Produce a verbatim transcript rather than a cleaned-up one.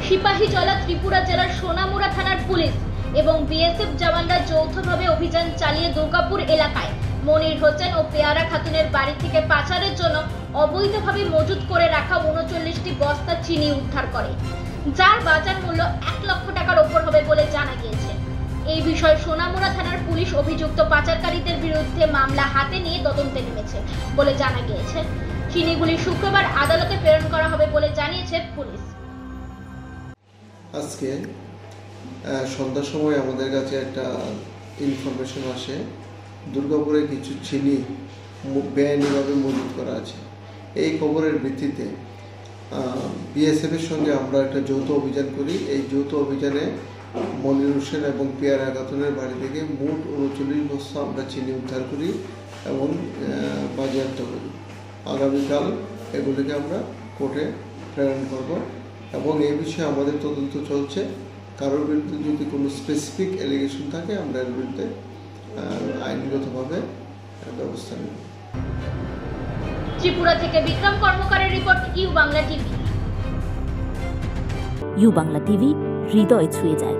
সিপাহীজলা ত্রিপুরা জেলার সোনামুড়া থানার পুলিশ এবং বিএসএফ জওয়ানরা যৌথভাবে অভিযান চালিয়ে দুর্গাপুর এলাকায় মনির হোসেন ও পেয়ারা খাতুনের বাড়ি থেকে পাচারের জন্য অবৈধভাবে মজুত করে রাখা উনচল্লিশটি বস্তা চিনি উদ্ধার করে, যার বাজার মূল্য এক লক্ষ টাকার ওপর হবে বলে জানা গিয়েছে। এই বিষয়ে সোনামুড়া থানার পুলিশ অভিযুক্ত পাচারকারীদের বিরুদ্ধে মামলা হাতে নিয়ে তদন্তে নেমেছে বলে জানা গিয়েছে। চিনিগুলি শুক্রবার আদালতে প্রেরণ করা হবে বলে জানিয়েছে পুলিশ। আজকে সন্ধ্যার সময় আমাদের কাছে একটা ইনফরমেশন আসে, দুর্গাপুরে কিছু চিনি বেআইনিভাবে মজুত করা আছে। এই খবরের ভিত্তিতে বিএসএফ এর সঙ্গে আমরা একটা যৌথ অভিযান করি। এই যৌথ অভিযানে মনির হোসেন এবং পেয়ারা খাতুনের বাড়ি থেকে মোট উনচল্লিশ বস্তা আমরা চিনি উদ্ধার করি এবং বাজেয়াপ্ত করি। আগামীকাল এগুলিকে আমরা কোর্টে প্রেরণ করব এবং এই বিষয়ে আমাদের তদন্ত চলছে। কারোর বিরুদ্ধে যদি কোনো স্পেসিফিক অ্যালিগেশন থাকে আমরা এর বিরুদ্ধে আইনগতভাবে ব্যবস্থা নেব। ত্রিপুরা থেকে বিক্রম কর্মকারের report, U Bangla TV. U Bangla TV হৃদয় ছুঁয়ে যায়।